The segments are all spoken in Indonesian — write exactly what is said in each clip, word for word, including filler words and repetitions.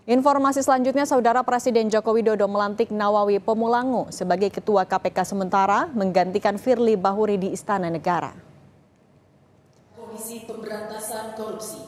Informasi selanjutnya, Saudara Presiden Joko Widodo melantik Nawawi Pemulango sebagai Ketua K P K sementara menggantikan Firly Bahuri di Istana Negara. Komisi Pemberantasan Korupsi.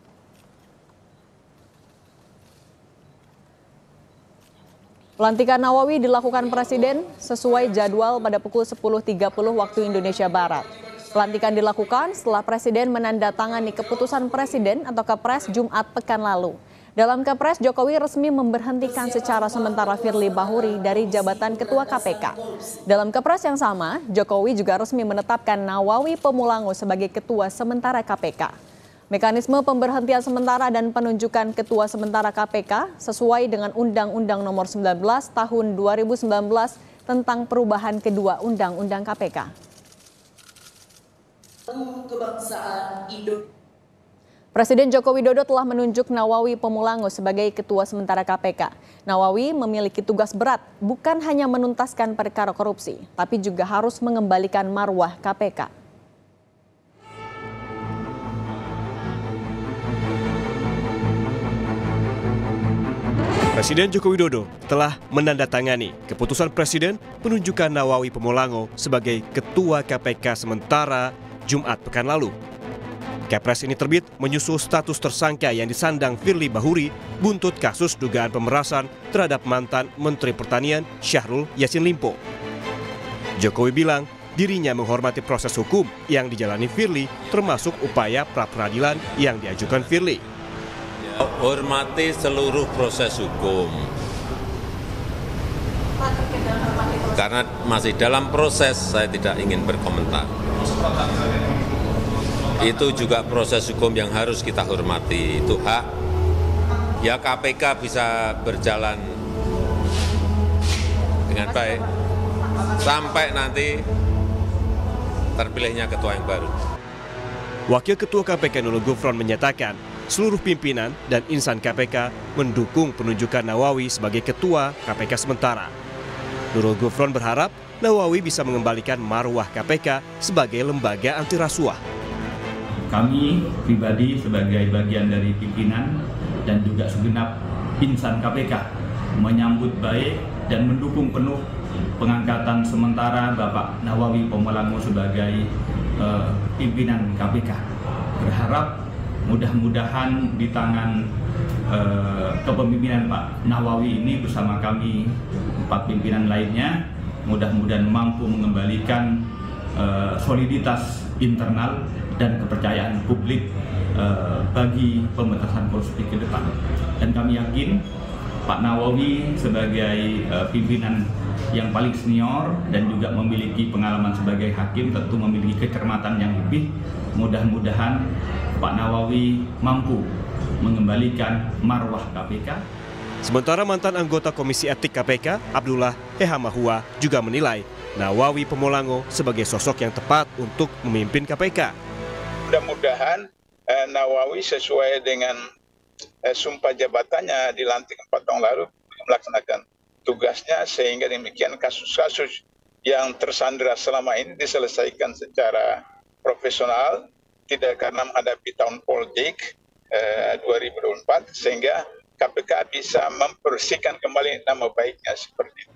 Pelantikan Nawawi dilakukan Presiden sesuai jadwal pada pukul sepuluh tiga puluh waktu Indonesia Barat. Pelantikan dilakukan setelah Presiden menandatangani keputusan Presiden atau Kepres Jumat pekan lalu. Dalam Kepres, Jokowi resmi memberhentikan secara sementara Firly Bahuri dari jabatan Ketua K P K. Dalam Kepres yang sama, Jokowi juga resmi menetapkan Nawawi Pemulango sebagai Ketua Sementara K P K. Mekanisme pemberhentian sementara dan penunjukan Ketua Sementara K P K sesuai dengan Undang-Undang Nomor sembilan belas Tahun dua ribu sembilan belas tentang perubahan kedua Undang-Undang K P K. Kebangsaan Indonesia. Presiden Joko Widodo telah menunjuk Nawawi Pemulango sebagai Ketua Sementara K P K. Nawawi memiliki tugas berat, bukan hanya menuntaskan perkara korupsi, tapi juga harus mengembalikan marwah K P K. Presiden Joko Widodo telah menandatangani keputusan Presiden penunjukan Nawawi Pemulango sebagai Ketua K P K sementara Jumat pekan lalu. Kepres ini terbit menyusul status tersangka yang disandang Firly Bahuri buntut kasus dugaan pemerasan terhadap mantan Menteri Pertanian Syahrul Yassin Limpo. Jokowi bilang dirinya menghormati proses hukum yang dijalani Firly, termasuk upaya pra-peradilan yang diajukan Firly. Ya, hormati seluruh proses hukum. Karena masih dalam proses, saya tidak ingin berkomentar. Itu juga proses hukum yang harus kita hormati, itu hak. Ya K P K bisa berjalan dengan baik sampai nanti terpilihnya ketua yang baru. Wakil Ketua K P K Nurul Gufron menyatakan seluruh pimpinan dan insan K P K mendukung penunjukan Nawawi sebagai Ketua K P K sementara. Nurul Gufron berharap Nawawi bisa mengembalikan marwah K P K sebagai lembaga anti rasuah. Kami pribadi sebagai bagian dari pimpinan dan juga segenap insan K P K menyambut baik dan mendukung penuh pengangkatan sementara Bapak Nawawi Pemulango sebagai uh, pimpinan K P K. Berharap mudah-mudahan di tangan uh, kepemimpinan Pak Nawawi ini bersama kami empat pimpinan lainnya mudah-mudahan mampu mengembalikan uh, soliditas internal dan kepercayaan publik uh, bagi pemberantasan korupsi ke depan. Dan kami yakin Pak Nawawi sebagai uh, pimpinan yang paling senior dan juga memiliki pengalaman sebagai hakim tentu memiliki kecermatan yang lebih. Mudah-mudahan Pak Nawawi mampu mengembalikan marwah K P K. Sementara mantan anggota Komisi Etik K P K, Abdullah Hehamahua, juga menilai Nawawi Pemulango sebagai sosok yang tepat untuk memimpin K P K. Mudah-mudahan eh, Nawawi sesuai dengan eh, sumpah jabatannya dilantik empat tahun lalu melaksanakan tugasnya sehingga demikian kasus-kasus yang tersandera selama ini diselesaikan secara profesional, tidak karena menghadapi tahun politik eh, dua ribu dua puluh empat sehingga K P K bisa membersihkan kembali nama baiknya seperti itu.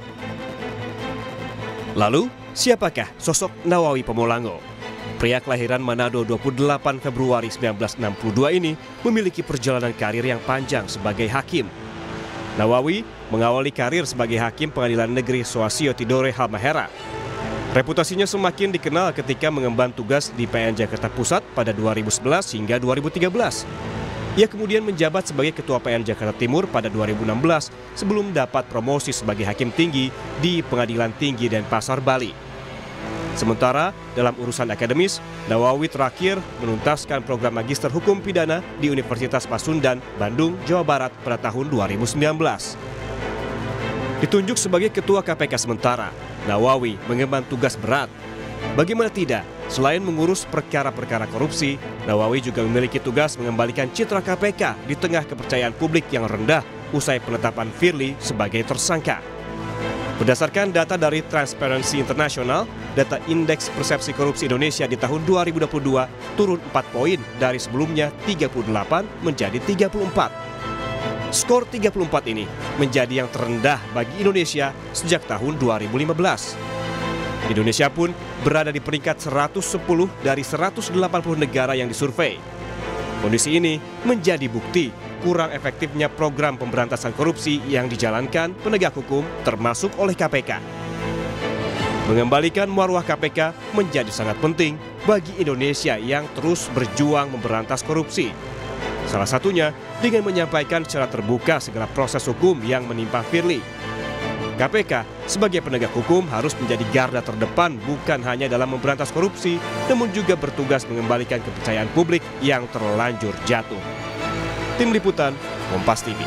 Lalu, siapakah sosok Nawawi Pemulango? Pria kelahiran Manado dua puluh delapan Februari seribu sembilan ratus enam puluh dua ini memiliki perjalanan karir yang panjang sebagai hakim. Nawawi mengawali karir sebagai hakim Pengadilan Negeri Soasio Tidore Halmahera. Reputasinya semakin dikenal ketika mengemban tugas di P N Jakarta Pusat pada dua ribu sebelas hingga dua ribu tiga belas. Ia kemudian menjabat sebagai Ketua P N Jakarta Timur pada dua ribu enam belas sebelum dapat promosi sebagai hakim tinggi di Pengadilan Tinggi Denpasar, Bali. Sementara dalam urusan akademis, Nawawi terakhir menuntaskan program Magister Hukum Pidana di Universitas Pasundan, Bandung, Jawa Barat pada tahun dua ribu sembilan belas. Ditunjuk sebagai Ketua K P K sementara, Nawawi mengemban tugas berat. Bagaimana tidak, selain mengurus perkara-perkara korupsi, Nawawi juga memiliki tugas mengembalikan citra K P K di tengah kepercayaan publik yang rendah usai penetapan Firly sebagai tersangka. Berdasarkan data dari Transparency International, data Indeks Persepsi Korupsi Indonesia di tahun dua ribu dua puluh dua turun empat poin dari sebelumnya tiga puluh delapan menjadi tiga puluh empat. Skor tiga puluh empat ini menjadi yang terendah bagi Indonesia sejak tahun dua ribu lima belas. Indonesia pun berada di peringkat seratus sepuluh dari seratus delapan puluh negara yang disurvei. Kondisi ini menjadi bukti kurang efektifnya program pemberantasan korupsi yang dijalankan penegak hukum termasuk oleh K P K. Mengembalikan marwah K P K menjadi sangat penting bagi Indonesia yang terus berjuang memberantas korupsi. Salah satunya dengan menyampaikan secara terbuka segala proses hukum yang menimpa Firly. K P K sebagai penegak hukum harus menjadi garda terdepan bukan hanya dalam memberantas korupsi, namun juga bertugas mengembalikan kepercayaan publik yang terlanjur jatuh. Tim Liputan, Kompas T V.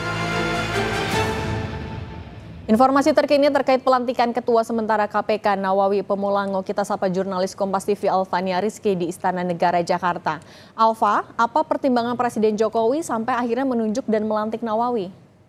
Informasi terkini terkait pelantikan Ketua Sementara K P K Nawawi Pemulango, kita sapa jurnalis Kompas T V Alfania Rizky di Istana Negara Jakarta. Alfa, apa pertimbangan Presiden Jokowi sampai akhirnya menunjuk dan melantik Nawawi?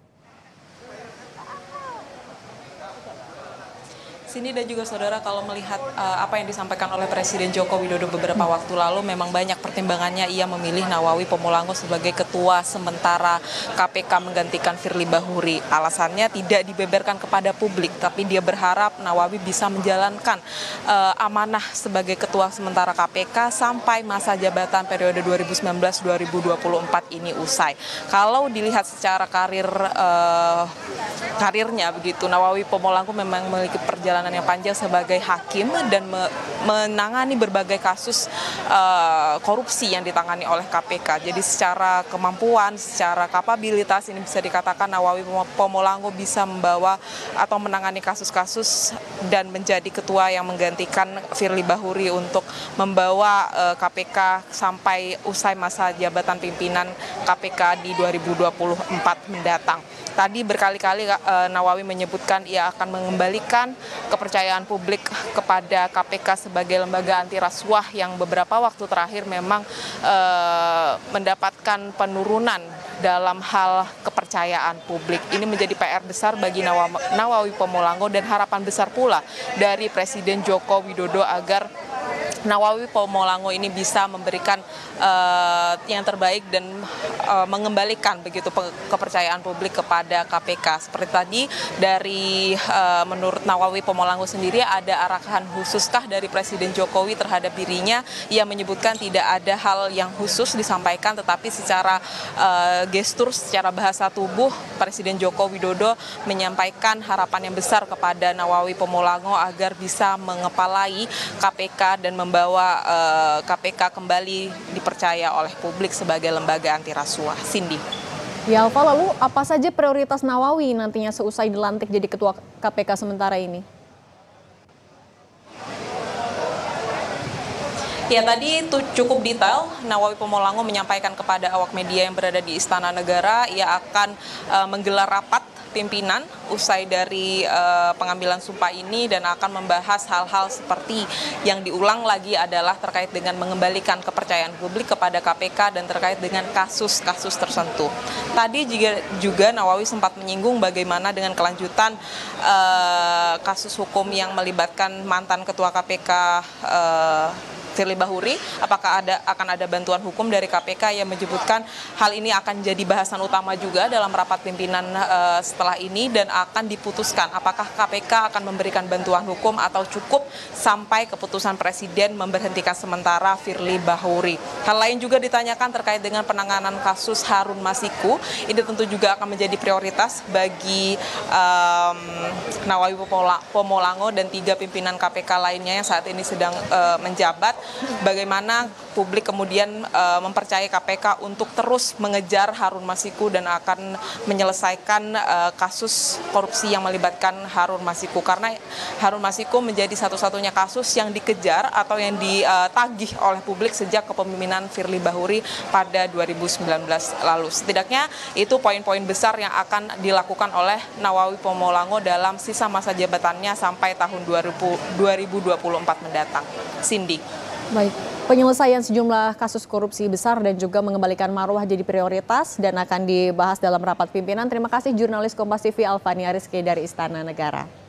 Cindy dan juga saudara, kalau melihat uh, apa yang disampaikan oleh Presiden Joko Widodo beberapa waktu lalu, memang banyak pertimbangannya ia memilih Nawawi Pemulango sebagai Ketua Sementara K P K menggantikan Firly Bahuri. Alasannya tidak dibeberkan kepada publik, tapi dia berharap Nawawi bisa menjalankan uh, amanah sebagai Ketua Sementara K P K sampai masa jabatan periode dua ribu sembilan belas dua ribu dua puluh empat ini usai. Kalau dilihat secara karir uh, karirnya begitu, Nawawi Pemulango memang memiliki perjalanan yang panjang sebagai hakim dan me menangani berbagai kasus uh, korupsi yang ditangani oleh K P K. Jadi secara kemampuan, secara kapabilitas ini bisa dikatakan Nawawi Pemulango bisa membawa atau menangani kasus-kasus dan menjadi ketua yang menggantikan Firly Bahuri untuk membawa uh, K P K sampai usai masa jabatan pimpinan K P K di dua ribu dua puluh empat mendatang. Tadi berkali-kali uh, Nawawi menyebutkan ia akan mengembalikan kepercayaan publik kepada K P K sebagai lembaga anti rasuah yang beberapa waktu terakhir memang uh, mendapatkan penurunan dalam hal kepercayaan publik. Ini menjadi P R besar bagi Nawawi Pemulango dan harapan besar pula dari Presiden Joko Widodo agar Nawawi Pemulango ini bisa memberikan uh, yang terbaik dan uh, mengembalikan begitu kepercayaan publik kepada K P K. Seperti tadi dari uh, menurut Nawawi Pemulango sendiri ada arahan khususkah dari Presiden Jokowi terhadap dirinya. Ia menyebutkan tidak ada hal yang khusus disampaikan, tetapi secara uh, gestur, secara bahasa tubuh Presiden Joko Widodo menyampaikan harapan yang besar kepada Nawawi Pemulango agar bisa mengepalai K P K dan membawa uh, K P K kembali dipercaya oleh publik sebagai lembaga anti rasuah. Cindy. Ya Alfa, lalu apa saja prioritas Nawawi nantinya seusai dilantik jadi Ketua K P K sementara ini? Ya, tadi itu cukup detail. Nawawi Pemulango menyampaikan kepada awak media yang berada di Istana Negara, ia akan uh, menggelar rapat pimpinan usai dari uh, pengambilan sumpah ini dan akan membahas hal-hal seperti yang diulang lagi adalah terkait dengan mengembalikan kepercayaan publik kepada K P K dan terkait dengan kasus-kasus tertentu. Tadi juga, juga Nawawi sempat menyinggung bagaimana dengan kelanjutan uh, kasus hukum yang melibatkan mantan Ketua K P K uh, Firly Bahuri, apakah ada akan ada bantuan hukum dari K P K yang menyebutkan hal ini akan jadi bahasan utama juga dalam rapat pimpinan uh, setelah ini dan akan diputuskan apakah K P K akan memberikan bantuan hukum atau cukup sampai keputusan Presiden memberhentikan sementara Firly Bahuri. Hal lain juga ditanyakan terkait dengan penanganan kasus Harun Masiku. Ini tentu juga akan menjadi prioritas bagi um, Nawawi Pemulango dan tiga pimpinan K P K lainnya yang saat ini sedang uh, menjabat. Bagaimana publik kemudian uh, mempercayai K P K untuk terus mengejar Harun Masiku dan akan menyelesaikan uh, kasus korupsi yang melibatkan Harun Masiku, karena Harun Masiku menjadi satu-satunya kasus yang dikejar atau yang ditagih oleh publik sejak kepemimpinan Firly Bahuri pada dua ribu sembilan belas lalu. Setidaknya itu poin-poin besar yang akan dilakukan oleh Nawawi Pemulango dalam sisa masa jabatannya sampai tahun dua ribu dua puluh empat mendatang. Cindy. Baik, penyelesaian sejumlah kasus korupsi besar dan juga mengembalikan marwah jadi prioritas dan akan dibahas dalam rapat pimpinan. Terima kasih jurnalis Kompas T V Alfania Rizky dari Istana Negara.